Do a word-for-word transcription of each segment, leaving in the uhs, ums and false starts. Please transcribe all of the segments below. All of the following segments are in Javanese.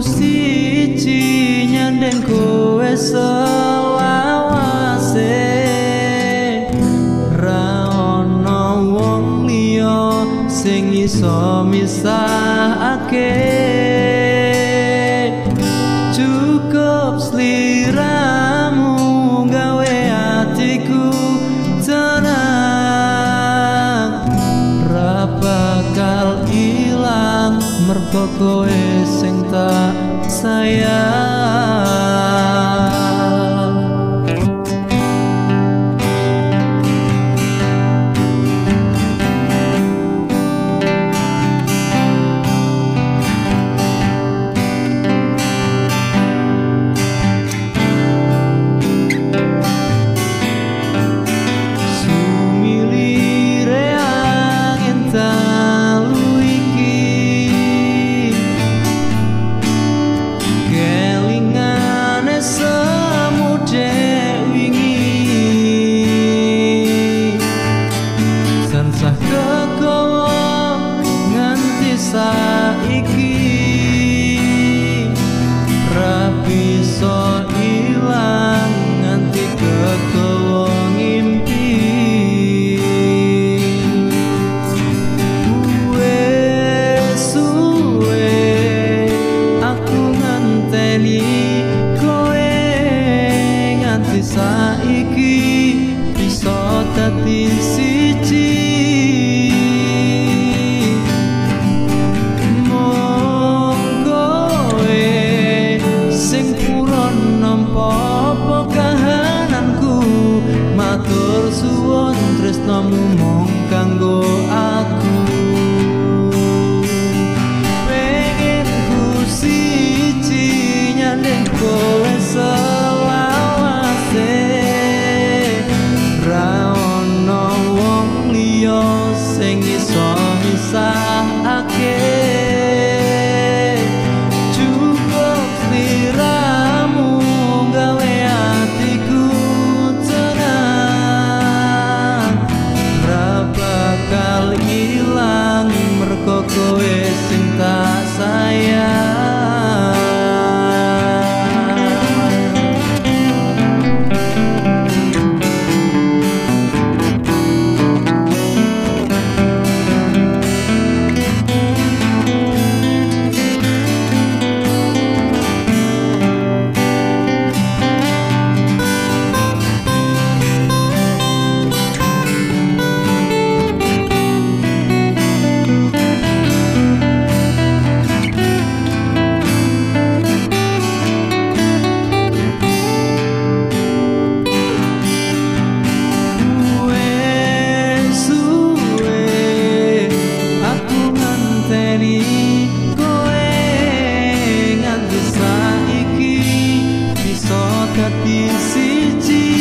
siji nyandeng kowe selawase ra ono wong liya sing iso misahake cukup sliramu gawe atiku tenang ra bakal ilang mergo kowe sing tak sayang. Saiki ra bisa ilang nganti kekowo ngimpi wes suwe aku nganteni kowe nganti saiki bisa dadi siji suwon tresnamu mong kanggo aku pengen ku siji nyandeng kowe selawase ra ono wong liya sing iso misahake cukup sliramu gawe atiku bakal ilang mergo kowe sing tak sayang. Dadi siji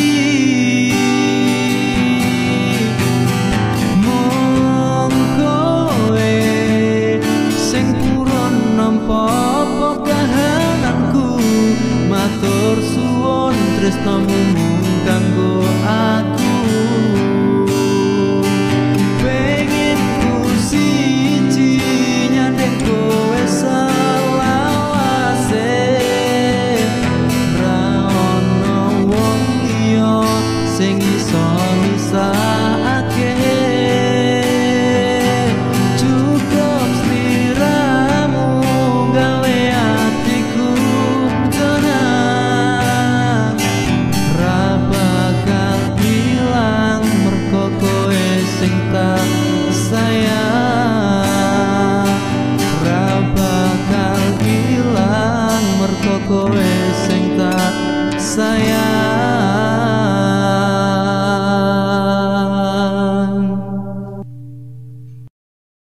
mung kowe sing purun nampa apa kahananku matur suwun tresnamu mung kanggo aku pengen ku siji nyandeng kowe selawase sing iso misahake cukup sliramu gawe atiku tenang ra bakal ilang mergo kowe sing tak sayang ra bakal ilang mergo kowe sing tak sayang.